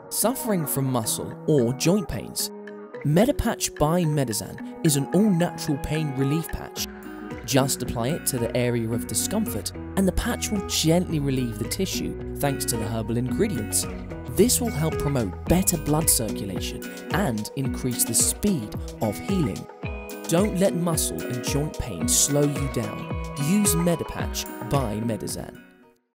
Suffering from muscle or joint pains? Medopatch by Medosan is an all-natural pain relief patch. Just apply it to the area of discomfort and the patch will gently relieve the tissue thanks to the herbal ingredients. This will help promote better blood circulation and increase the speed of healing. Don't let muscle and joint pain slow you down. Use Medopatch by Medosan.